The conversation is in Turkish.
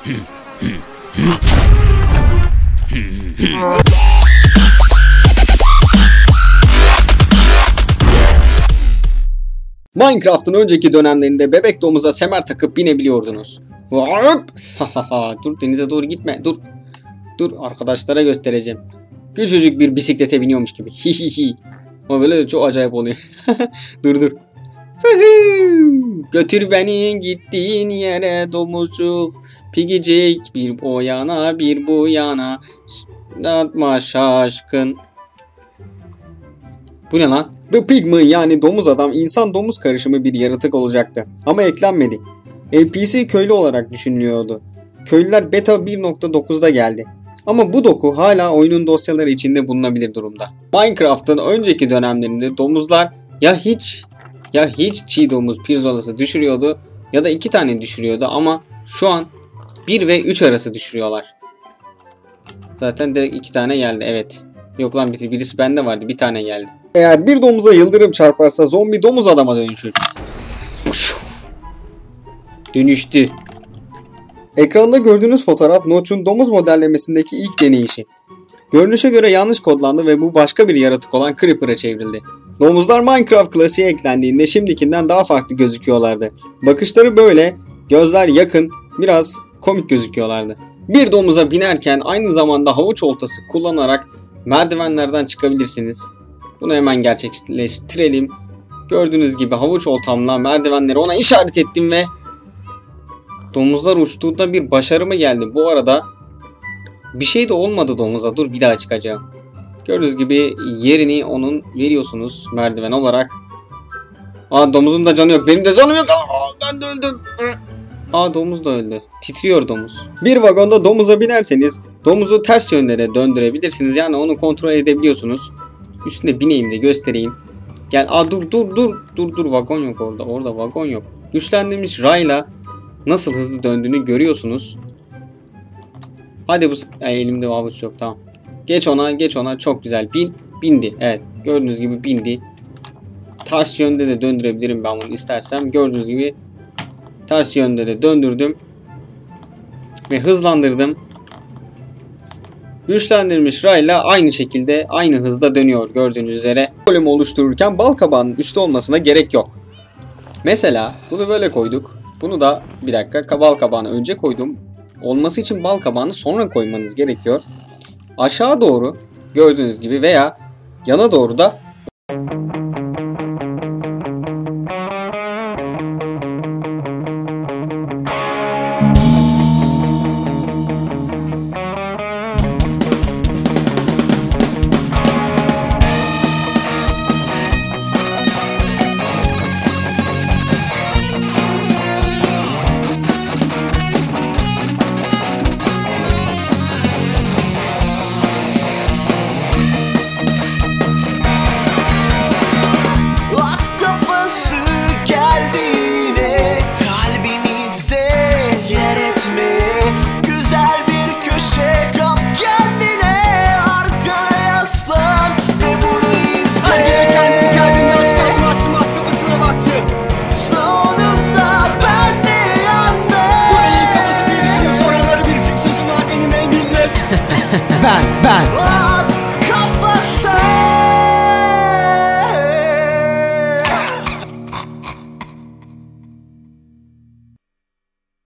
Minecraft'ın önceki dönemlerinde bebek domuza semer takıp binebiliyordunuz. Dur, denize doğru gitme. Dur, arkadaşlara göstereceğim. Küçücük bir bisiklete biniyormuş gibi. Hihihi. Ama böyle çok acayip oluyor. Dur. Götür beni gittiğin yere domuzcuk. Pigicik bir o yana bir bu yana. Atma şaşkın. Bu ne lan? The Pigman yani domuz adam insan domuz karışımı bir yaratık olacaktı. Ama eklenmedi. NPC köylü olarak düşünülüyordu. Köylüler beta 1.9'da geldi. Ama bu doku hala oyunun dosyaları içinde bulunabilir durumda. Minecraft'ın önceki dönemlerinde domuzlar ya hiç çiğ domuz pirzolası düşürüyordu ya da 2 tane düşürüyordu ama şu an 1 ve 3 arası düşürüyorlar. Zaten direkt 2 tane geldi, evet. Yok lan birisi bende vardı, bir tane geldi. Eğer bir domuza yıldırım çarparsa zombi domuz adama dönüşür. Dönüştü. Ekranda gördüğünüz fotoğraf Notch'un domuz modellemesindeki ilk deneyişi. Görünüşe göre yanlış kodlandı ve bu başka bir yaratık olan Creeper'a çevrildi. Domuzlar Minecraft klasiğe eklendiğinde şimdikinden daha farklı gözüküyorlardı. Bakışları böyle, gözler yakın, biraz komik gözüküyorlardı. Bir domuza binerken aynı zamanda havuç oltası kullanarak merdivenlerden çıkabilirsiniz. Bunu hemen gerçekleştirelim. Gördüğünüz gibi havuç oltamla merdivenleri ona işaret ettim ve domuzlar uçtuğunda bir başarıma geldi. Bu arada bir şey de olmadı domuza. Dur, bir daha çıkacağım. Gördüğünüz gibi yerini onun veriyorsunuz merdiven olarak. Domuzun da canı yok. Benim de canım yok. Ben de öldüm. Domuz da öldü. Titriyor domuz. Bir vagonda domuza binerseniz domuzu ters yönlere döndürebilirsiniz. Yani onu kontrol edebiliyorsunuz. Üstüne bineyim de göstereyim. Gel. Dur. Vagon yok orada. Orada vagon yok. Güçlendirilmiş rayla nasıl hızlı döndüğünü görüyorsunuz. Hadi elimde avuç yok, tamam. Geç ona. Çok güzel. Bindi. Evet. Gördüğünüz gibi bindi. Ters yönde de döndürebilirim ben bunu istersem. Gördüğünüz gibi ters yönde de döndürdüm. Ve hızlandırdım. Güçlendirilmiş rayla aynı şekilde aynı hızda dönüyor gördüğünüz üzere. Bölümü oluştururken bal kabağının üstte olmasına gerek yok. Mesela bunu böyle koyduk. Bunu da bir dakika bal kabağını önce koydum. Olması için bal kabağını sonra koymanız gerekiyor. Aşağı doğru gördüğünüz gibi veya yana doğru da Ben